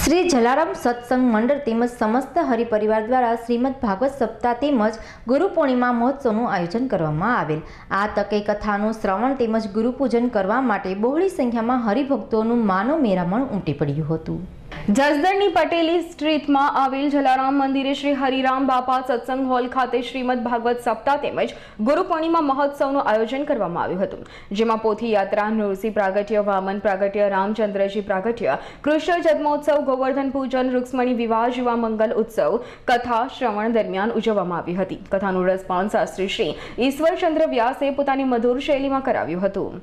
श्री जलाराम सत्संग मंडल तेमज समस्त हरिपरिवार द्वारा श्रीमद भागवत सप्ताह तेमज गुरु पूर्णिमा महोत्सवનું આયોજન કરવામાં આવેલ। આ તકે કથાનું શ્રવણ તેમજ ગુરુપૂજન કરવા માટે બહોળી સંખ્યામાં હરિભક્તોનું માનવ મેરામણ ઉમટી પડ્યું હતું। જસદણની પટેલી સ્ટ્રીટમાં આવેલ જલારામ મંદિરે શ્રી હરિરામ બાપા સત્સંગ હોલ ખાતે શ્રીમદ ભાગવત સપ્તાહ તેમજ ગુરુ પૂર્ણિમા મહોત્સવનું આયોજન કરવામાં આવ્યું હતું, જેમાં પોથી યાત્રા, નૃસિંહ પ્રાગટ્ય, વામન પ્રાગટ્ય, રામચંદ્રજી પ્રાગટ્ય, કૃષ્ણ જન્મોત્સવ, ગોવર્ધન પૂજન, રૂક્ષ્મણી વિવાહ જેવા મંગલ ઉત્સવ કથા શ્રવણ દરમિયાન ઉજવવામાં આવી હતી। કથાનું રસપાન શાસ્ત્રી શ્રી ઈશ્વરચંદ્ર વ્યાસે પોતાની મધુર શૈલીમાં કરાવ્યું હતું।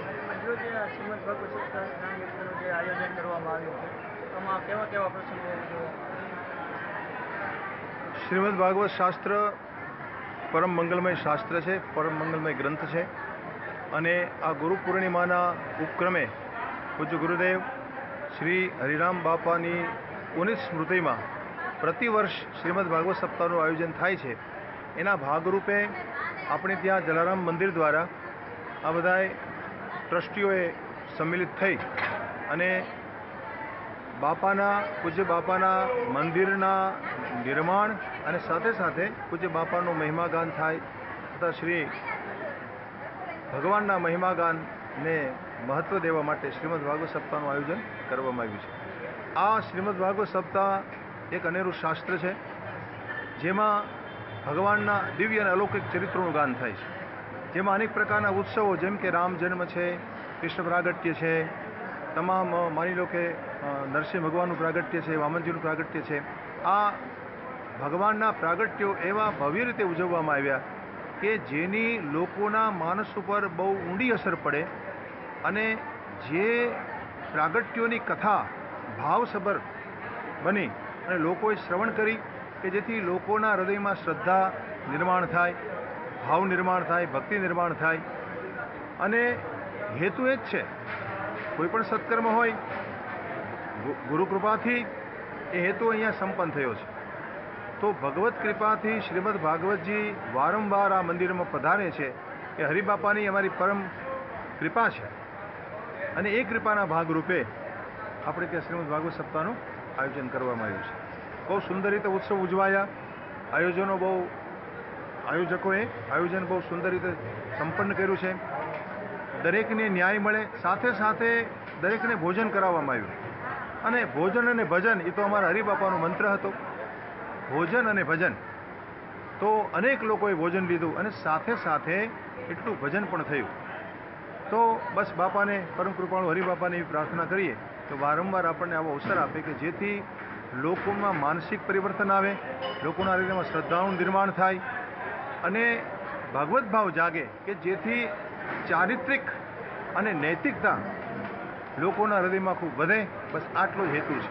श्रीमद भागवत शास्त्र परम मंगलमय शास्त्र है, परम मंगलमय ग्रंथ है। अने आ गुरु पूर्णिमाना उपक्रमे पूज्य गुरुदेव श्री हरिराम बापानी पुनित स्मृति में प्रतिवर्ष श्रीमद भागवत सप्ताहનું आयोजन थाय छे। एना भागरूपे अपने त्या जलाराम मंदिर द्वारा आ बधाय ट्रस्टीओए सम्मिलित थई अने बापाना पूज्य बापाना मंदिरना निर्माण અને સાથે સાથે પૂજ્ય બાપાનો મહિમાગાન થાય તથા શ્રી ભગવાનના મહિમાગાનને મહત્વ દેવા માટે શ્રીમદ ભાગવત સપ્તાહનું આયોજન કરવામાં આવ્યું છે। આ શ્રીમદ ભાગવત સપ્તાહ એક અનેરું શાસ્ત્ર છે, જેમાં ભગવાનના દિવ્ય અને અલૌકિક ચરિત્રોનું ગાન થાય છે, જેમાં અનેક પ્રકારના ઉત્સવો જેમ કે રામ જન્મ છે, કૃષ્ણ પ્રાગટ્ય છે, તમામ માની લો કે નરસિંહ ભગવાનનું પ્રાગટ્ય છે, વામનજીનું પ્રાગટ્ય છે। આ ભગવાનના પ્રાગટ્યો એવા ભવ્ય રીતે ઉજવવામાં આવ્યા કે જેની લોકોના માનસ ઉપર બહુ ઊંડી અસર પડે અને જે પ્રાગટ્યોની કથા ભાવસભર બની અને લોકોએ શ્રવણ કરી કે જેથી લોકોના હૃદયમાં શ્રદ્ધા નિર્માણ થાય, ભાવ નિર્માણ થાય, ભક્તિ નિર્માણ થાય। અને હેતુ એ જ છે, કોઈ પણ સત્કર્મ હોય ગુરુ કૃપાથી એ હેતુ અહીંયા સંપન્ન થયો છે। तो भगवत कृपा थी श्रीमद भागवत जी वारंवार आ मंदिर में पधारे छे कि हरिबापानी अमारी परम कृपा है अने ए कृपाना भागरूपे आपणे त्या श्रीमद भागवत सप्ताहનું आयोजन करवामां आव्युं छे। बहु सुंदर रीते उत्सव उजवाया। आयोजकोए आयोजन बहु सुंदर रीते संपन्न कर्युं छे। दरेकने न्याय मळे, साथे साथे दरेकने भोजन कराववामां आव्युं अने भोजन अने भजन ए तो अमारा हरिबापानो मंत्र हतो। भोजन अने भजन तो अनेक लोगोए भोजन लीधुं अने साथे साथे एटलुं भजन पण थयुं। तो बस बापाने परम कृपाळु हरिबापाने प्रार्थना करीए तो वारंवार आपणे आवो अवसर आपे कि जेथी लोकोमां मानसिक परिवर्तन आवे, लोकोना हृदयमां श्रद्धानुं निर्माण थाय अने भागवत भाव जागे कि जेथी चारित्रिक अने नैतिकता लोकोना हृदयमां खूब वधे। बस आटलो ज हेतु छे।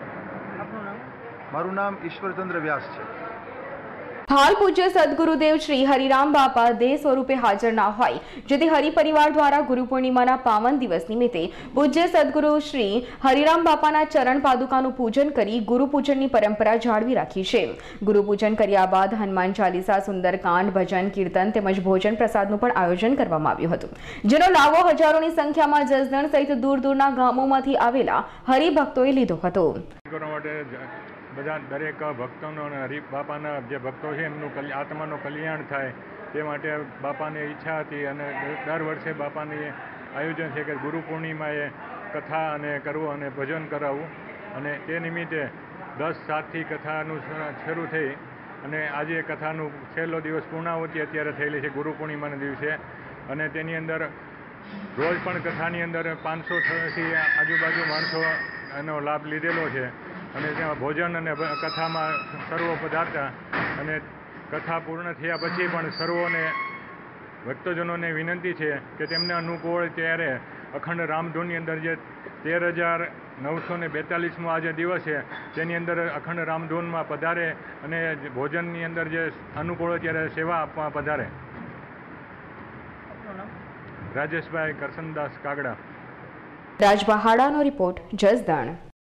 मारू नाम ईश्वरचंद्र व्यास है। हाल पूज्य सद्गुरुदेव श्री हरिराम बापा देह स्वरूपे हाजर ना होय, जेथी हरिपरिवार द्वारा गुरु पूर्णिमाना पावन दिवस निमित्ते पूज्य सद्गुरु श्री हरिराम बापाना चरण पादुकानुं पूजन करी गुरु पूजननी परंपरा जाळवी राखी छे। गुरु पूजन कर्या बाद हनुमान चालीसा, सुंदरकांड, भजन, कीर्तन तेमज भोजन प्रसादनुं पण आयोजन करवामां आव्युं हतुं, जेनो लाभो हजारोनी संख्यामां जसदण सहित दूर दूરના ગામોમાંથી આવેલા હરિભક્તોએ લીધો હતો। બધા દરેક ભક્તોનો અને હરિબાપાના જે ભક્તો છે એમનું આત્માનું કલ્યાણ થાય તે માટે બાપાની ઈચ્છા હતી અને દર વર્ષે બાપાની આયોજન છે કે ગુરુ પૂર્ણિમાએ કથા અને કરવું અને ભજન કરાવવું અને તે નિમિત્તે 10/7થી કથાનું શરૂ થઈ અને આજે કથાનું છેલ્લો દિવસ પૂર્ણાહુતિ અત્યારે થયેલી છે ગુરુ પૂર્ણિમાના દિવસે અને તેની અંદર રોજ પણ કથાની અંદર 500થી આજુબાજુ માણસો એનો લાભ લીધેલો છે અને ત્યાં ભોજન અને કથામાં સર્વો પધારતા અને કથા પૂર્ણ થયા પછી પણ સર્વોને ભક્તજનોને વિનંતી છે કે તેમને અનુકૂળ ત્યારે અખંડ રામધૂનની અંદર જે 13,942મો આજે દિવસ છે તેની અંદર અખંડ રામધૂનમાં પધારે અને ભોજનની અંદર જે અનુકૂળ ત્યારે સેવા આપવા પધારે। રાજેશભાઈ કરસનદાસ કાગડા। રાજબહાડાનો રિપોર્ટ, જસદણ।